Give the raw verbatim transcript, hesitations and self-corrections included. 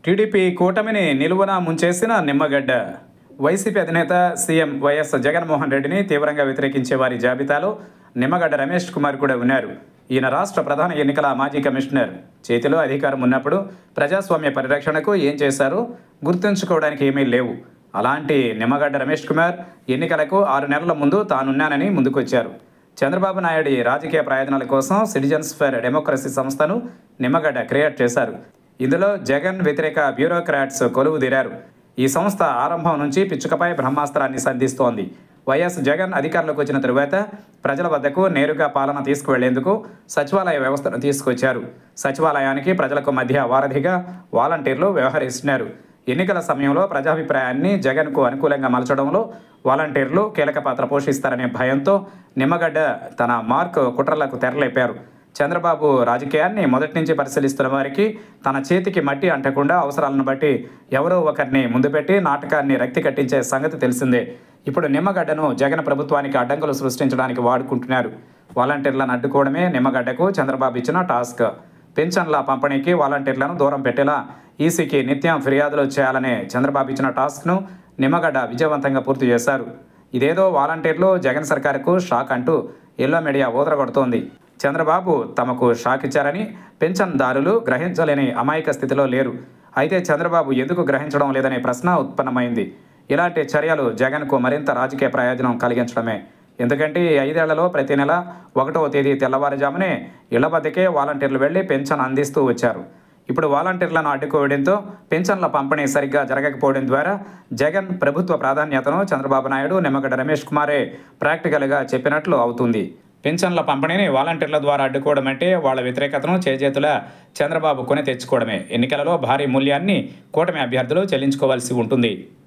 TDP కూటమిని నిలువున ముంచేసిన నిమ్మగడ్డ. వైసీపీ అధినేత సీఎం వైఎస్ జగన్మోహన్ రెడ్డిని తీవ్రంగా వ్యతిరేకించే వారి జాబితాలో నిమ్మగడ్డ రమేష్ కుమార్ కూడా ఉన్నారు. ఈయన రాష్ట్ర ప్రధాన ఎన్నికల మాజీ కమిషనర్. చేతిలో అధికారం ఉన్నప్పుడు ప్రజాస్వామ్య పరిరక్షణకు ఏం చేశారో గుర్తుంచుకోవడానికి ఏమీ లేవు. అలాంటి నిమ్మగడ్డ రమేష్ కుమార్ ఎన్నికలకు ఆరు నెలల ముందు తానున్నానని ముందుకొచ్చారు. చంద్రబాబు నాయుడు రాజకీయ ప్రయోజనాల కోసం సిటిజన్స్ ఫర్ డెమోక్రసీ సంస్థను నిమ్మగడ్డ క్రియేట్ చేశారు. ఇందులో జగన్ వ్యతిరేక బ్యూరోక్రాట్స్ కొలువుదీరారు. ఈ సంస్థ ఆరంభం నుంచి పిచ్చుకపై బ్రహ్మాస్త్రాన్ని సంధిస్తోంది. వైఎస్ జగన్ అధికారంలోకి వచ్చిన తరువాత ప్రజల వద్దకు నేరుగా పాలన తీసుకువెళ్లేందుకు సచివాలయ వ్యవస్థను తీసుకొచ్చారు. సచివాలయానికి ప్రజలకు మధ్య వారధిగా వాలంటీర్లు వ్యవహరిస్తున్నారు. ఎన్నికల సమయంలో ప్రజాభిప్రాయాన్ని జగన్కు అనుకూలంగా మలచడంలో వాలంటీర్లు కీలక పాత్ర పోషిస్తారనే భయంతో నిమ్మగడ్డ తన మార్క్ కుట్రలకు తెరలేపారు. చంద్రబాబు రాజకీయాన్ని మొదటి నుంచి పరిశీలిస్తున్న వారికి తన చేతికి మట్టి అంటకుండా అవసరాలను బట్టి ఎవరో ఒకరిని ముందు పెట్టి నాటకాన్ని రక్తి కట్టించే సంగతి తెలిసిందే. ఇప్పుడు నిమ్మగడ్డను జగన్ ప్రభుత్వానికి అడ్డంకులు సృష్టించడానికి వాడుకుంటున్నారు. వాలంటీర్లను అడ్డుకోవడమే నిమ్మగడ్డకు చంద్రబాబు ఇచ్చిన టాస్క్. పెన్షన్ల పంపిణీకి వాలంటీర్లను దూరం పెట్టేలా ఈసీకి నిత్యం ఫిర్యాదులు చేయాలనే చంద్రబాబు ఇచ్చిన టాస్క్ను నిమ్మగడ్డ విజయవంతంగా పూర్తి చేశారు. ఇదేదో వాలంటీర్లు జగన్ సర్కారుకు షాక్ అంటూ ఎల్లో మీడియా ఊదరగొడుతోంది. చంద్రబాబు తమకు షాక్ ఇచ్చారని పెన్షన్దారులు గ్రహించలేని అమాయక స్థితిలో లేరు. అయితే చంద్రబాబు ఎందుకు గ్రహించడం లేదనే ప్రశ్న ఉత్పన్నమైంది. ఇలాంటి చర్యలు జగన్కు మరింత రాజకీయ ప్రయోజనం కలిగించడమే. ఎందుకంటే ఈ ఐదేళ్లలో ప్రతి నెల ఒకటవ తేదీ తెల్లవారుజామునే ఇళ్ల వద్దకే వాలంటీర్లు వెళ్లి పెన్షన్ అందిస్తూ వచ్చారు. ఇప్పుడు వాలంటీర్లను అడ్డుకోవడంతో పెన్షన్ల పంపిణీ సరిగ్గా జరగకపోవడం ద్వారా జగన్ ప్రభుత్వ ప్రాధాన్యతను చంద్రబాబు నాయుడు నిమ్మగడ్డ రమేష్ కుమారే ప్రాక్టికల్గా చెప్పినట్లు అవుతుంది. పెన్షన్ల పంపిణీని వాలంటీర్ల ద్వారా అడ్డుకోవడం అంటే వాళ్ళ వ్యతిరేకతను చేజేతుల చంద్రబాబు కొని తెచ్చుకోవడమే. ఎన్నికలలో భారీ మూల్యాన్ని కూటమి అభ్యర్థులు చెల్లించుకోవాల్సి ఉంటుంది.